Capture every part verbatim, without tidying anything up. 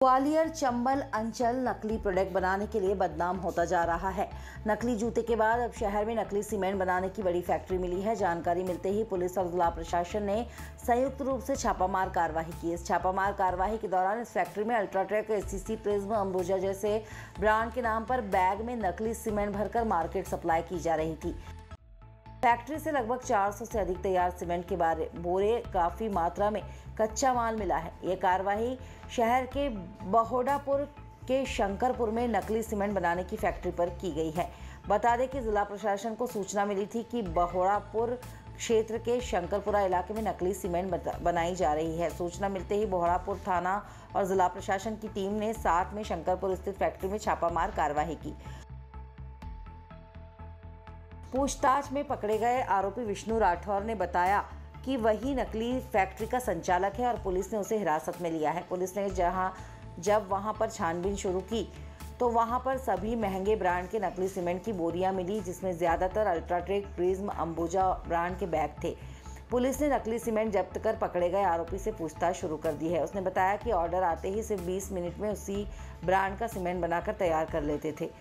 ग्वालियर चंबल अंचल नकली प्रोडक्ट बनाने के लिए बदनाम होता जा रहा है। नकली जूते के बाद अब शहर में नकली सीमेंट बनाने की बड़ी फैक्ट्री मिली है। जानकारी मिलते ही पुलिस और जिला प्रशासन ने संयुक्त रूप से छापामार कार्रवाई की। इस छापामार कार्रवाई के दौरान इस फैक्ट्री में अल्ट्राटेक, एसीसी, प्रिज्म, अंबुजा जैसे ब्रांड के नाम पर बैग में नकली सीमेंट भरकर मार्केट सप्लाई की जा रही थी। फैक्ट्री से लगभग चार सौ से अधिक तैयार सीमेंट के बारे बोरे काफ़ी मात्रा में कच्चा माल मिला है। ये कार्रवाई शहर के बहोड़ापुर के शंकरपुर में नकली सीमेंट बनाने की फैक्ट्री पर की गई है। बता दें कि जिला प्रशासन को सूचना मिली थी कि बहोड़ापुर क्षेत्र के शंकरपुरा इलाके में नकली सीमेंट बनाई जा रही है। सूचना मिलते ही बहोड़ापुर थाना और जिला प्रशासन की टीम ने साथ में शंकरपुर स्थित फैक्ट्री में छापामार कार्रवाई की। पूछताछ में पकड़े गए आरोपी विष्णु राठौर ने बताया कि वही नकली फैक्ट्री का संचालक है और पुलिस ने उसे हिरासत में लिया है। पुलिस ने जहां जब वहां पर छानबीन शुरू की तो वहां पर सभी महंगे ब्रांड के नकली सीमेंट की बोरियां मिली, जिसमें ज़्यादातर अल्ट्राटेक, प्रिज्म, अंबुजा ब्रांड के बैग थे। पुलिस ने नकली सीमेंट जब्त कर पकड़े गए आरोपी से पूछताछ शुरू कर दी है। उसने बताया कि ऑर्डर आते ही सिर्फ बीस मिनट में उसी ब्रांड का सीमेंट बनाकर तैयार कर लेते थे।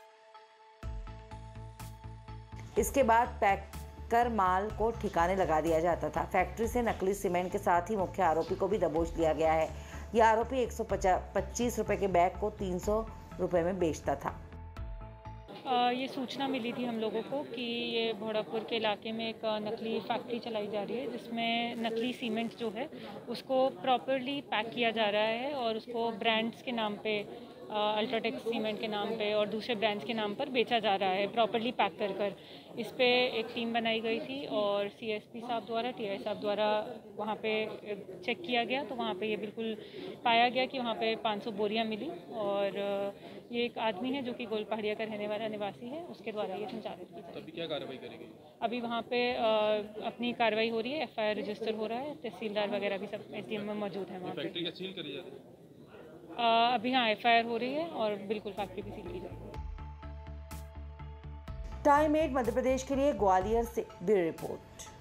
इसके बाद पैक कर माल को ठिकाने लगा दिया जाता था। फैक्ट्री से नकली सीमेंट के साथ ही मुख्य आरोपी को भी दबोच लिया गया है। यह आरोपी एक सौ पच्चीस रुपए के बैग को तीन सौ रुपए में बेचता था। आ, ये सूचना मिली थी हम लोगों को कि ये बहोड़ापुर के इलाके में एक नकली फैक्ट्री चलाई जा रही है, जिसमें नकली सीमेंट जो है उसको प्रॉपर्ली पैक किया जा रहा है और उसको ब्रांड्स के नाम पे, अल्ट्राटेक सीमेंट के नाम पे और दूसरे ब्रांड्स के नाम पर बेचा जा रहा है, प्रॉपर्ली पैक कर कर। इस पे एक टीम बनाई गई थी और सीएसपी साहब द्वारा, टीआई साहब द्वारा वहाँ पे चेक किया गया तो वहाँ पे ये बिल्कुल पाया गया कि वहाँ पे पाँच सौ बोरियाँ मिली और ये एक आदमी है जो कि गोल पहाड़िया का रहने वाला निवासी है, उसके द्वारा ये संचालित की जाएगी। अभी क्या कार्रवाई करेगी? अभी वहाँ पे अपनी कार्रवाई हो रही है, एफ आई आर रजिस्टर हो रहा है, तहसीलदार वगैरह भी सब एस डी एम में मौजूद है वहाँ पे। फैक्ट्री का सील करी जाती है? अभी हाँ एफ आई आर हो रही है और बिल्कुल फैक्ट्री भी सील की जाएगी। टाइम एट मध्य प्रदेश के लिए ग्वालियर से ब्यूरो रिपोर्ट।